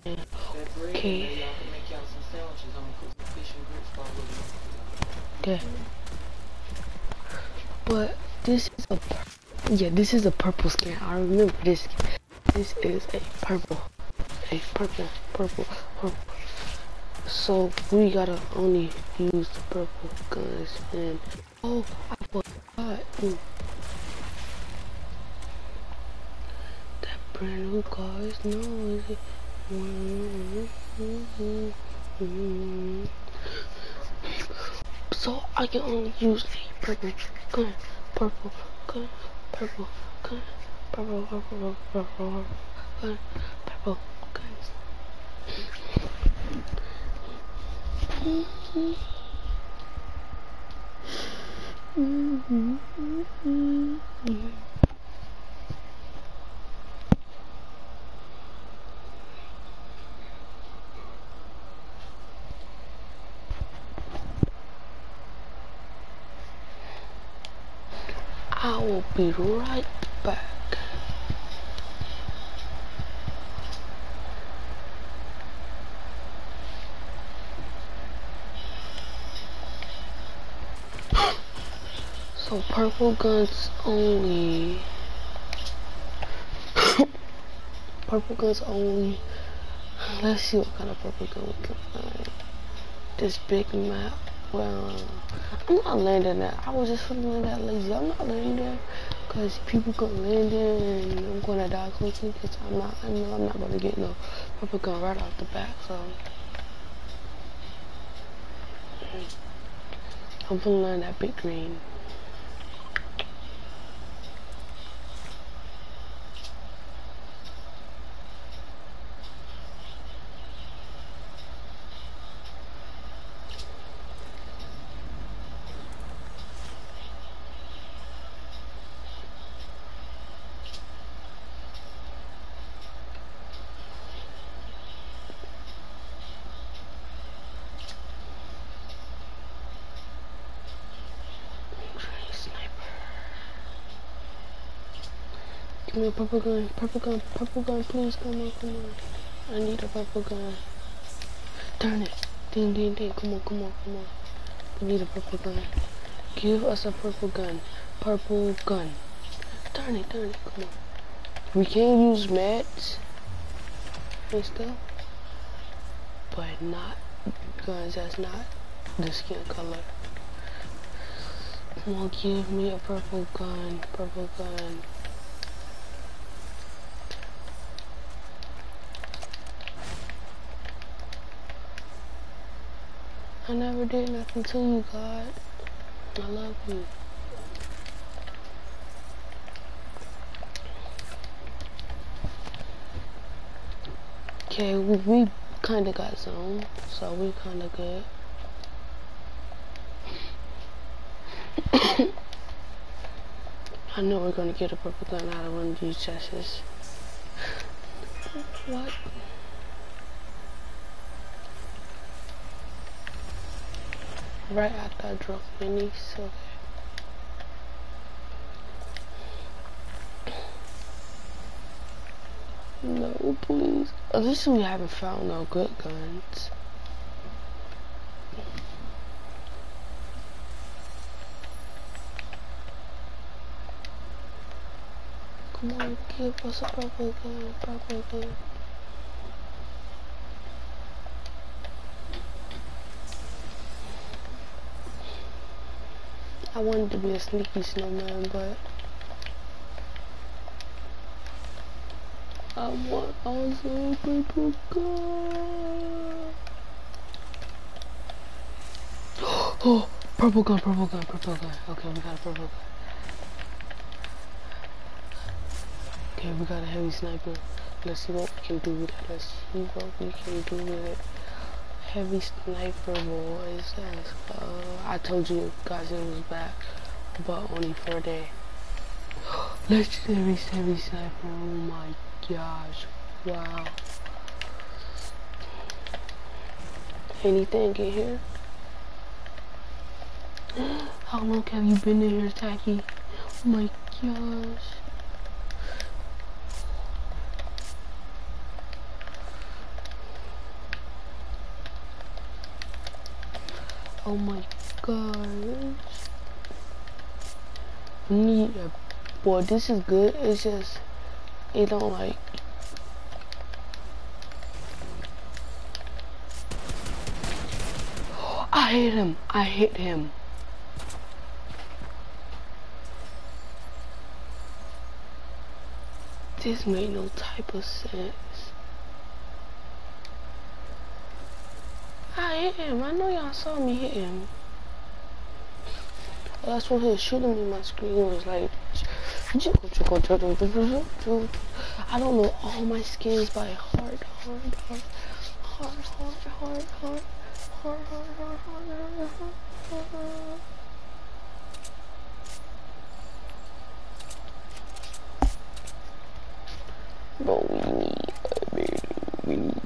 Okay. Okay. But this is a this is a purple skin. I remember this skin. This is a purple, purple. So we gotta only use the purple guns and oh, I forgot. That brand new car is noisy. So I can only use a purple gun, purple gun, purple gun, purple gun, purple guns. I will be right back. So purple guns only. Purple guns only. Let's see what kind of purple gun we can find. This big map. Well, I'm not landing there. I was just feeling that lazy. I'm not landing there because people could land there and I'm gonna die quickly because I know I'm not gonna get no purple gun right off the bat. So I'm gonna land that big green. Give me a purple gun, please, come on. I need a purple gun. Turn it. Ding, come on. We need a purple gun. Give us a purple gun. Turn it, come on. We can use meds and stuff, but not guns, that's not the skin color. Come on, give me a purple gun. I never did nothing to you, God. I love you. Okay, we kinda got zone, so we kinda good. I know we're gonna get a purple gun out of one of these chests. What? Right after I drop minis, so no, please. At least we haven't found no good guns. Come on, give us a purple gun. I wanted to be a sneaky snowman, but I want also a purple gun. Oh, purple gun. Okay, we got a purple gun. Okay, we got a heavy sniper. Let's see what we can do with it. Heavy sniper, boys. Let's go. I told you guys it was back, but only for a day. Legendary heavy sniper. Oh my gosh. Wow. Anything in here? How long have you been in here, Tacky? Oh my gosh. Oh my gosh. We need a boy, this is good. It's just it don't like I hit him. I hit him. This made no type of sense. I hit him. I know y'all saw me hit him. That's what he was shooting me. My screen was like, I don't know all my skins by heart. Bro, we gonna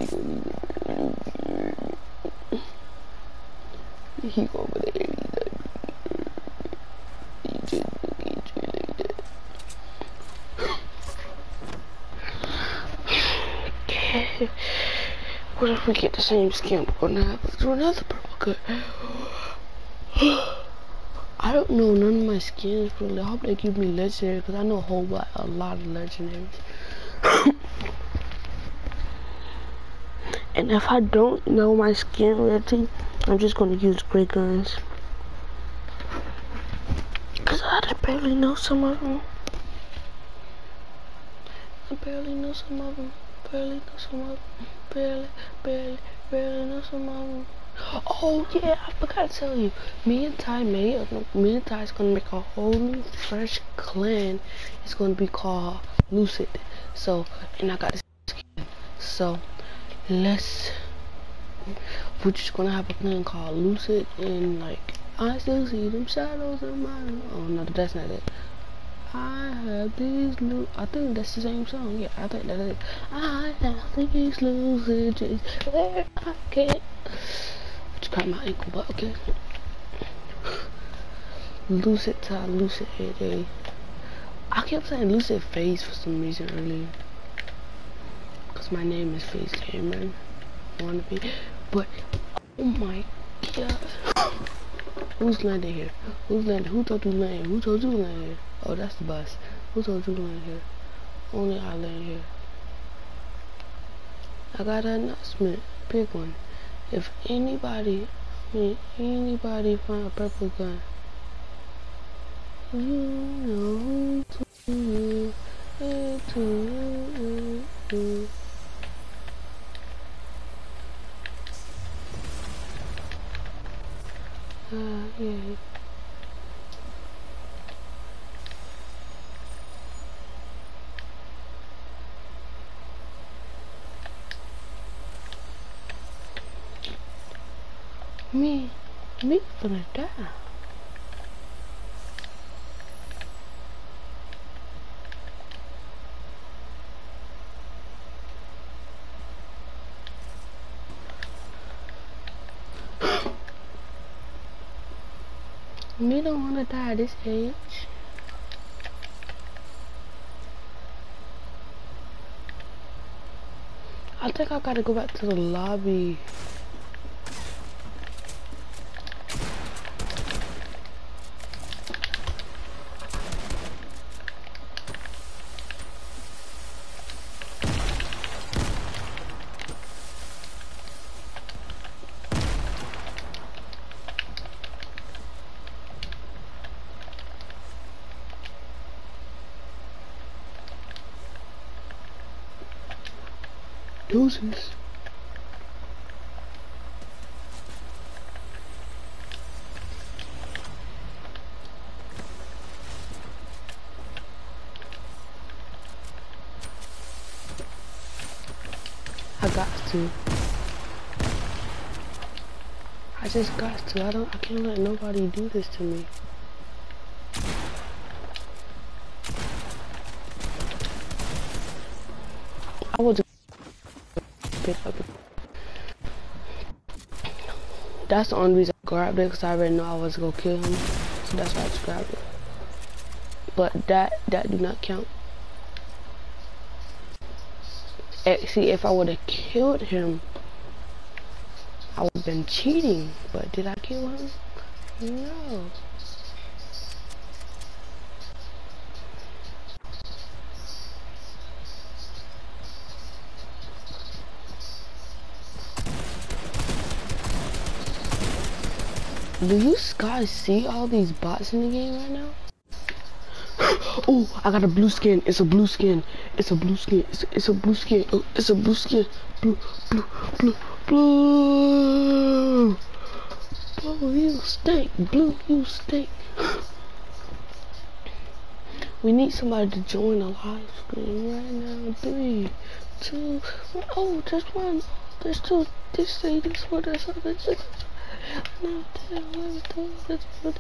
need he go over there. What if we get the same skin? We're gonna have to do another purple cut. I don't know none of my skins, really. I hope they give me legendary because I know a lot of legendaries. And if I don't know my skin already, I'm just gonna use great guns. Cause I just barely know some of them. I barely know some of them. Barely know some of them. Barely know some of them. Oh yeah, I forgot to tell you. Me and Ty's gonna make a whole new fresh clan. It's gonna be called Lucid. So, and I got this skin. So, we're just gonna have a clan called Lucid, and like, I still see them shadows in my, oh no, that's not it. I have these I think that's the same song. Yeah, I think that is. I have these lucid dreams where I can't. Just cracked my ankle, but okay. Lucid Ty, Lucid Head. I kept saying Lucid Face for some reason earlier. Cause my name is Face Cameron. Wanna be, but oh my god. Who's landing here? Who's landing? Who told you to land? Who told you to land here? Oh, that's the bus. Who told you to land here? Only I land here. I got an announcement. Big one. If anybody find a purple gun, you know who to you. Yeah. Me finna die. Me don't wanna die at this age. I think I gotta go back to the lobby. Deuces. I got to. I just got to. I can't let nobody do this to me. I was pick up. That's the only reason I grabbed it, because I already know I was gonna kill him. So that's why I just grabbed it. But that do not count. See, if I would have killed him, I would have been cheating, but did I kill him? No. Do you guys see all these bots in the game right now? Oh, I got a blue skin. It's a blue skin. It's a blue skin. It's a blue skin. Oh, it's a blue skin. Blue, blue, blue, blue. Blue, you stink. Blue, you stink. We need somebody to join the live stream right now. 3, 2, 1. Oh, just one. There's two. This say this one. That's all. That's it. No, that's what.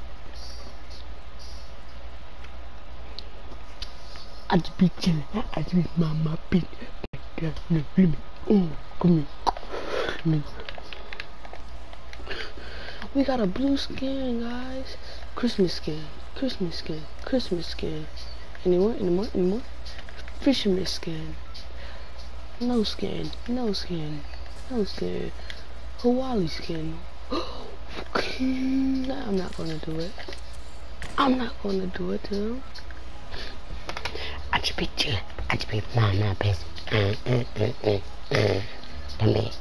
I just be chilling. I just be my beat. Come here. Come here. We got a blue skin, guys. Christmas skin. Christmas skin. Christmas skin. Anymore? Fisherman skin. No skin. No skin. No skin. Hawaii skin. Nah, I'm not gonna do it. I'm not gonna do it to him. I just be chillin'. I just be mind my business. Come here.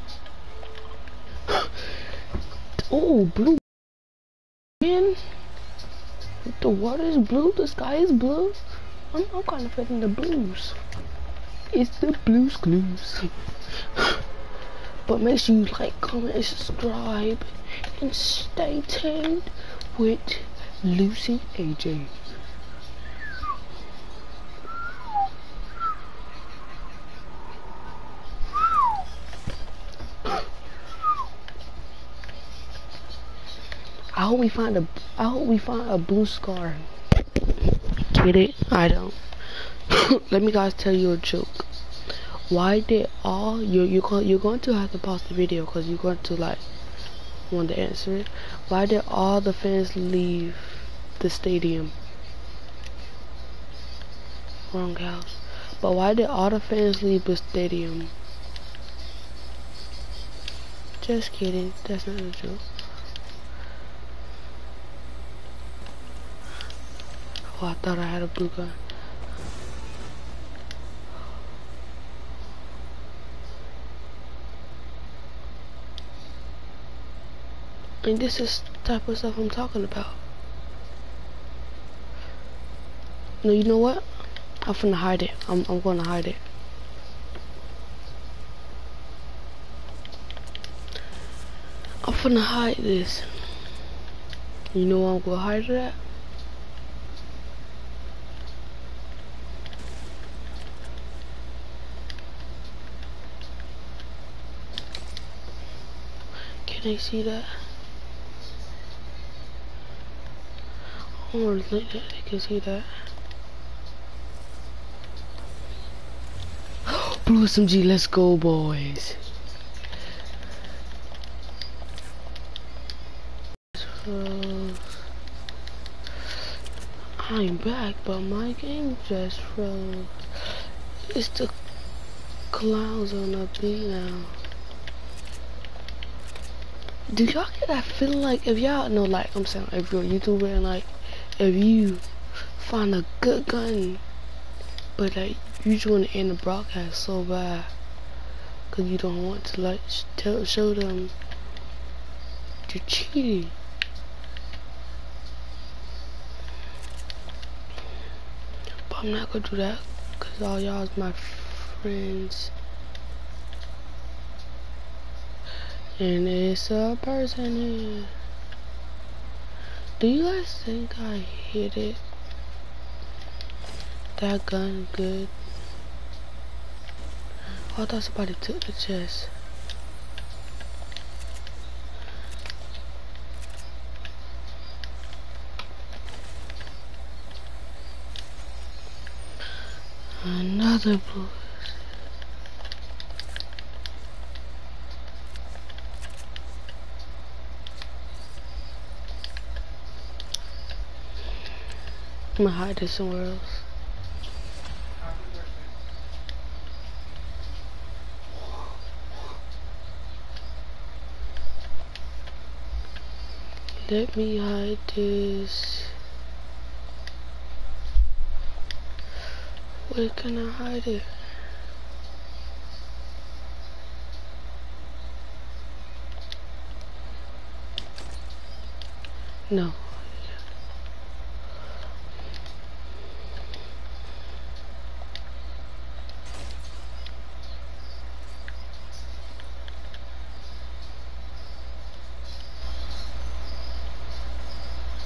Oh, blue. Man, the water is blue. The sky is blue. I'm kind of feeling the blues. It's the blues clues. But make sure you like, comment, and subscribe, and stay tuned with Lucy AJ. I hope we find a blue scar. Get it? I don't. Let me guys tell you a joke. Why did all you're going to have to pause the video because you're going to like want to answer it. Why did all the fans leave the stadium? Wrong house. But why did all the fans leave the stadium? Just kidding. That's not a joke. Oh, I thought I had a blue gun. And this is the type of stuff I'm talking about. No, you know what? I'm finna hide it. I'm gonna hide it. I'm finna hide this. You know where I'm gonna hide it at? Can they see that? I want to think that they can see that. Blue SMG, let's go, boys. I'm back, but my game just froze. It's the clouds on the beat now. Do y'all get that feeling like if y'all know, like I'm saying, if you're a YouTuber and like if you find a good gun, but like you just want to end the broadcast so bad because you don't want to like show them you're cheating. But I'm not gonna do that because all y'all is my friends. And it's a person here. Do you guys think I hit it? That gun good? Oh, I thought somebody took the chest. Another blue. I'm gonna hide this somewhere else. Let me hide this. Where can I hide it? No,